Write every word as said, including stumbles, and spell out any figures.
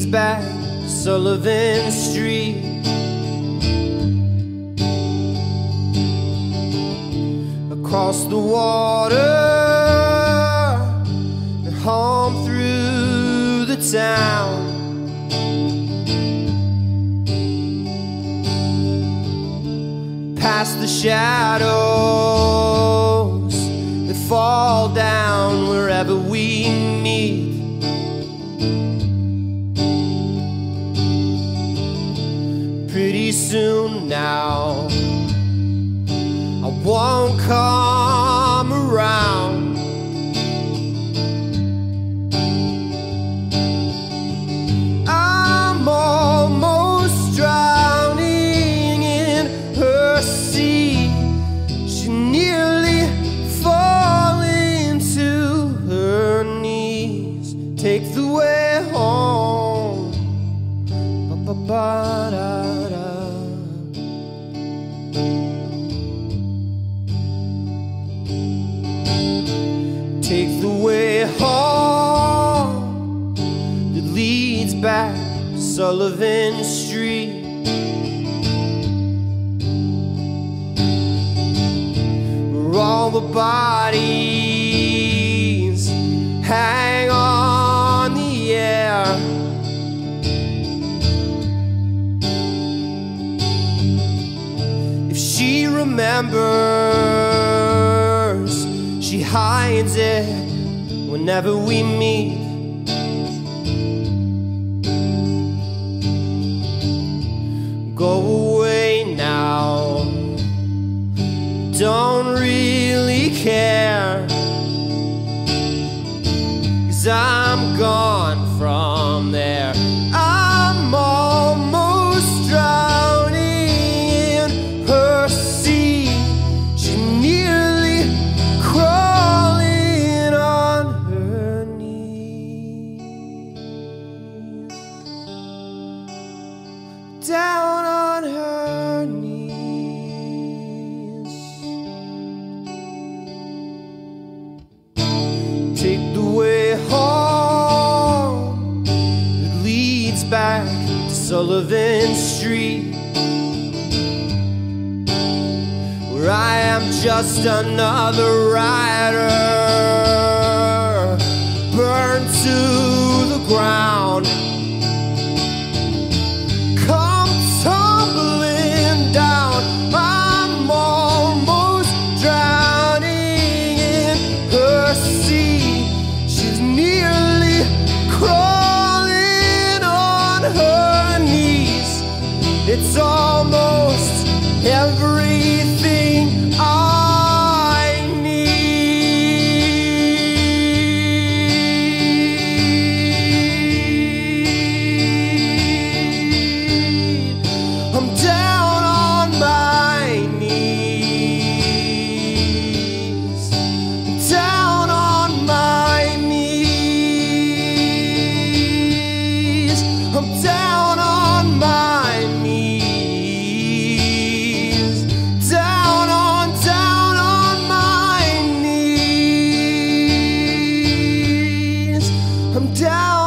back Sullivan Street. Across the water and home through the town. Past the shadows that fall down wherever we meet. Pretty soon now I won't come around. I'm almost drowning in her sea. She nearly falling to her knees. Take the way home. Ba-ba-ba-da-da. Take the way home that leads back to Sullivan Street. Where all the bodies hang on the air. If she remembers, she hides it whenever we meet. Go away now, don't really care, 'cause I'm gone from there. I'm almost drowning in her sea. She nearly crawling on her knees, down on her knees. Take the way home that leads back to Sullivan Street, where I am just another rider, burned to the ground. Come tumbling down. I'm almost drowning in her sea. She's nearly crawling on her knees. It's almost everything I need. I'm down on my knees, down on my knees. I'm down on my knees, down on, down on my knees. I'm down